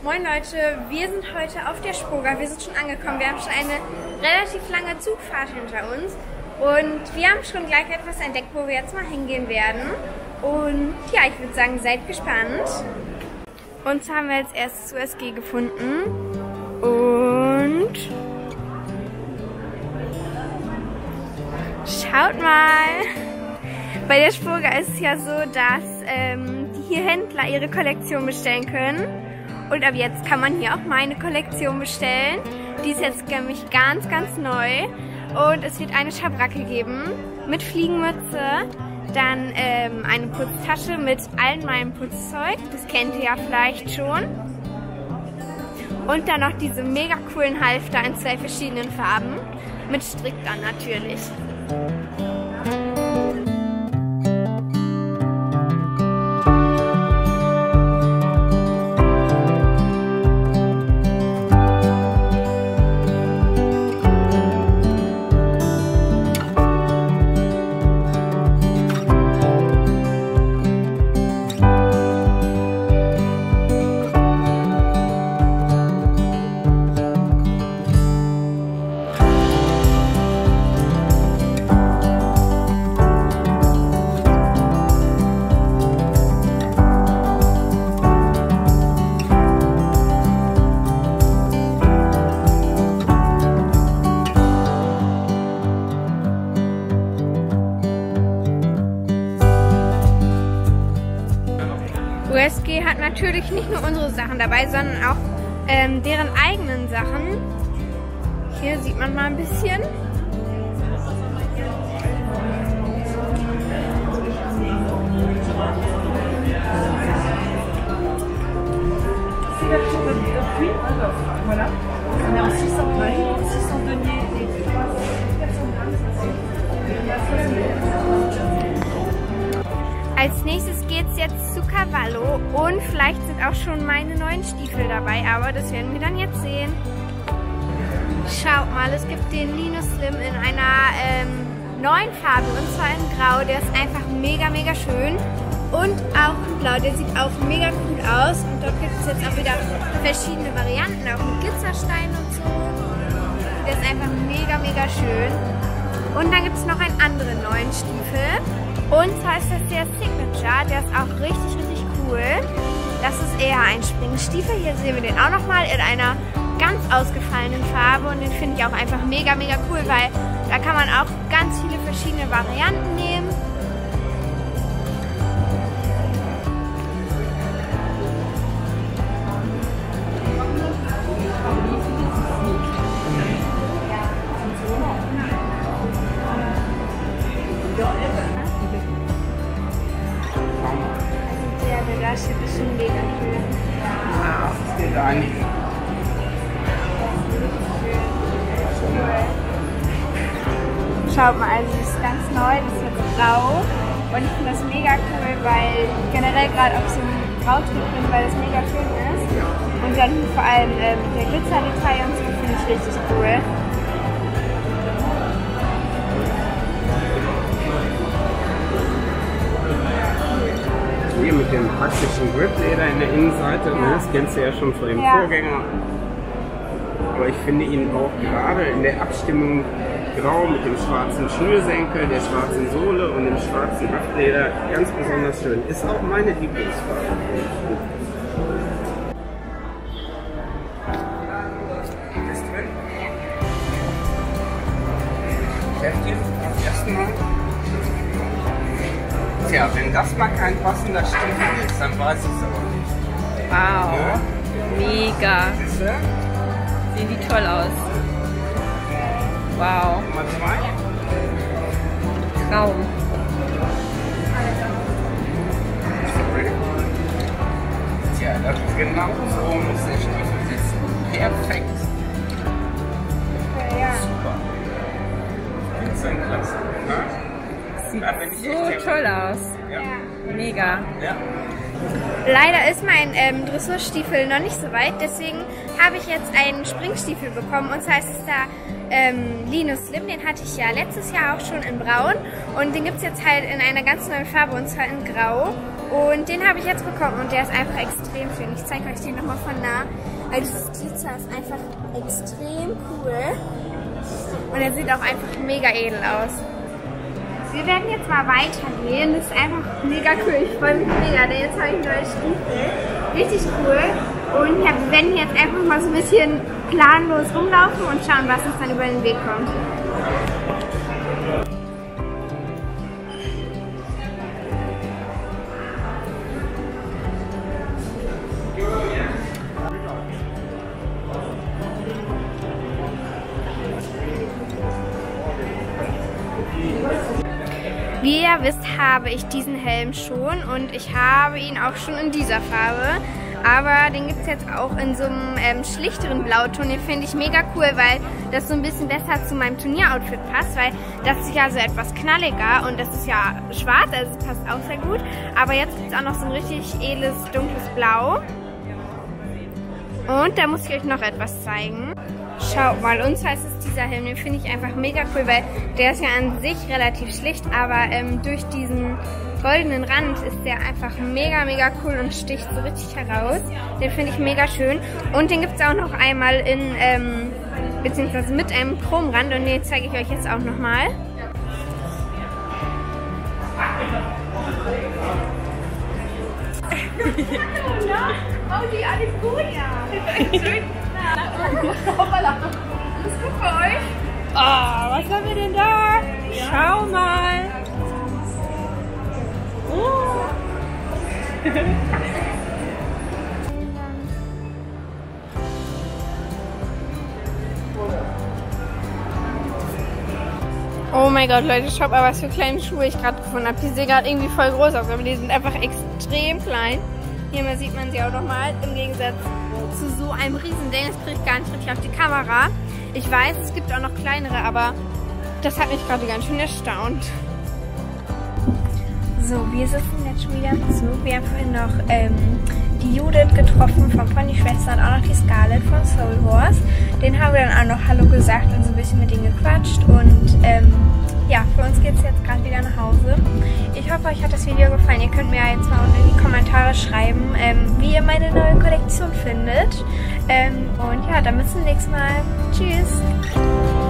Moin Leute, wir sind heute auf der Spoga, wir sind schon angekommen, wir haben schon eine relativ lange Zugfahrt hinter uns und wir haben schon gleich etwas entdeckt, wo wir jetzt mal hingehen werden. Und ja, ich würde sagen, seid gespannt. Und zwar haben wir als erstes USG gefunden und schaut mal! Bei der Spoga ist es ja so, dass die hier Händler ihre Kollektion bestellen können. Und ab jetzt kann man hier auch meine Kollektion bestellen. Die ist jetzt nämlich ganz, ganz neu. Und es wird eine Schabracke geben mit Fliegenmütze. Dann eine Putztasche mit all meinem Putzzeug. Das kennt ihr ja vielleicht schon. Und dann noch diese mega coolen Halfter in 2 verschiedenen Farben. Mit Strick dann natürlich. USG hat natürlich nicht nur unsere Sachen dabei, sondern auch deren eigenen Sachen. Hier sieht man mal ein bisschen. Als nächstes geht es jetzt zu Cavallo und vielleicht sind auch schon meine neuen Stiefel dabei, aber das werden wir dann jetzt sehen. Schaut mal, es gibt den Linus Slim in einer neuen Farbe und zwar in Grau. Der ist einfach mega, mega schön und auch in Blau, der sieht auch mega cool aus und dort gibt es jetzt auch wieder verschiedene Varianten, auch mit Glitzersteinen und so. Der ist einfach mega, mega schön. Und dann gibt es noch einen anderen neuen Stiefel. Und zwar ist das der Signature, der ist auch richtig, richtig cool. Das ist eher ein Springstiefel. Hier sehen wir den auch nochmal in einer ganz ausgefallenen Farbe. Und den finde ich auch einfach mega, mega cool, weil da kann man auch ganz viele verschiedene Varianten nehmen. Das ist schon mega cool. Wow, das geht eigentlich. Schaut mal, also das ist ganz neu, das ist jetzt grau. Und ich finde das mega cool, weil ich generell gerade auf so einem Grautrip bin, weil das mega schön ist. Und dann vor allem der Glitzerdetail und so finde ich richtig cool. Hier mit dem praktischen Gripleder in der Innenseite, ja. Das kennst du ja schon von dem Vorgänger. Aber ich finde ihn auch gerade in der Abstimmung grau mit dem schwarzen Schnürsenkel, der schwarzen Sohle und dem schwarzen Haftleder ganz besonders schön. Ist auch meine Lieblingsfarbe. Ist drin? Heftig, am ersten Mal. Tja, wenn das mal kein passender Stiefel ist, dann weiß ich es aber nicht. Wow, ja? Mega. Siehste? Sehen die toll aus. Wow. Nummer 2. Traum. Tja, das ist genau so muss der Stiefel sitzen. Perfekt. Ja. Super. Das ist ein klasse. Ne? Sieht so toll aus. Ja. Mega. Ja. Leider ist mein Dressurstiefel noch nicht so weit, deswegen habe ich jetzt einen Springstiefel bekommen. Und zwar ist es da Linus Slim, den hatte ich ja letztes Jahr auch schon in Braun. Und den gibt es jetzt halt in einer ganz neuen Farbe, und zwar in Grau. Und den habe ich jetzt bekommen und der ist einfach extrem schön. Ich zeige euch den nochmal von nah. Also das Glitzer ist einfach extrem cool. Und er sieht auch einfach mega edel aus. Wir werden jetzt mal weitergehen. Das ist einfach mega cool. Ich freue mich mega, denn jetzt habe ich neue Stiefel. Richtig cool. Und ja, wir werden jetzt einfach mal so ein bisschen planlos rumlaufen und schauen, was uns dann über den Weg kommt. Wie ihr wisst, habe ich diesen Helm schon und ich habe ihn auch schon in dieser Farbe. Aber den gibt es jetzt auch in so einem schlichteren Blauton. Den finde ich mega cool, weil das so ein bisschen besser zu meinem Turnieroutfit passt, weil das ist ja so etwas knalliger und das ist ja schwarz, also es passt auch sehr gut. Aber jetzt gibt es auch noch so ein richtig edles, dunkles Blau. Und da muss ich euch noch etwas zeigen. Schaut mal, und zwar ist es dieser Helm, den finde ich einfach mega cool, weil der ist ja an sich relativ schlicht, aber durch diesen goldenen Rand ist der einfach mega, mega cool und sticht so richtig heraus. Den finde ich mega schön. Und den gibt es auch noch einmal in, beziehungsweise mit einem Chromrand und den zeige ich euch jetzt auch nochmal. Alles gut, ja. Alles gut für euch? Oh, was haben wir denn da? Schau mal. Oh mein Gott, Leute, schaut mal, was für kleine Schuhe ich gerade gefunden habe. Die sehen gerade irgendwie voll groß aus, aber die sind einfach extrem klein. Hier mal sieht man sie auch nochmal, im Gegensatz zu so einem Riesending. Das kriege ich gar nicht richtig auf die Kamera. Ich weiß, es gibt auch noch kleinere, aber das hat mich gerade ganz schön erstaunt. So, wir sitzen jetzt schon wieder im Zug. Wir haben vorhin noch die Judith getroffen von Ponyschwester und auch noch die Scarlett von Soul Horse. Den haben wir dann auch noch Hallo gesagt und so ein bisschen mit denen gequatscht. Und ja, für uns geht es jetzt gerade wieder nach Hause. Ich hoffe, euch hat das Video gefallen. Ihr könnt mir ja jetzt mal unten in die Kommentare schreiben, wie ihr meine neue Kollektion findet. Und ja, dann bis zum nächsten Mal. Tschüss!